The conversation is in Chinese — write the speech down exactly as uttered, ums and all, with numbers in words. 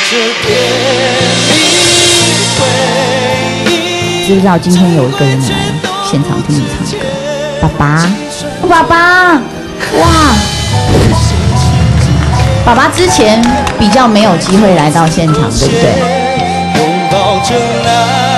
知不知道今天有一个人来现场听你唱歌？爸爸，爸爸，哇！爸爸之前比较没有机会来到现场，对不对？